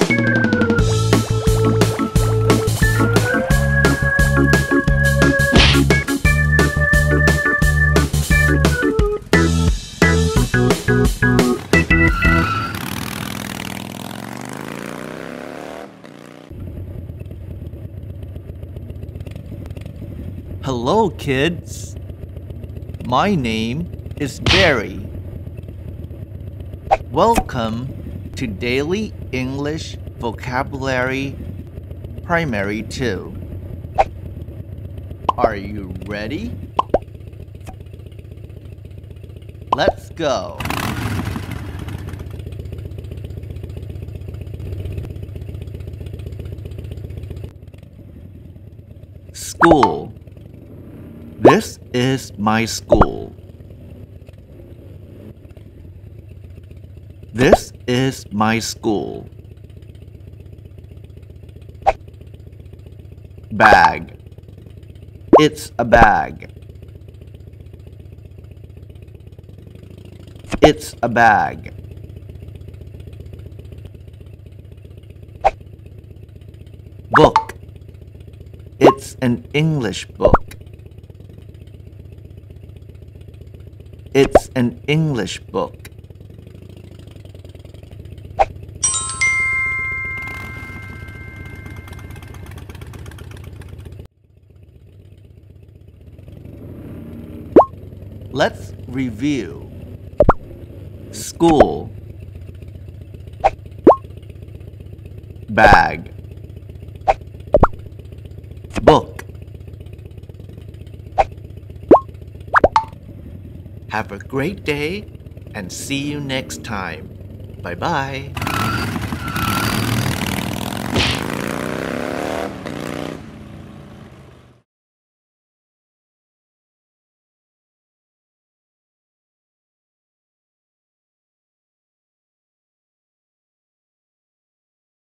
Hello, kids. My name is Barry. Welcome to Daily English Vocabulary Primary 2. Are you ready? Let's go. School. This is my school. This is my school. Bag. It's a bag. It's a bag. Book. It's an English book. It's an English book. Let's review. School. Bag. Book. Have a great day and see you next time. Bye-bye.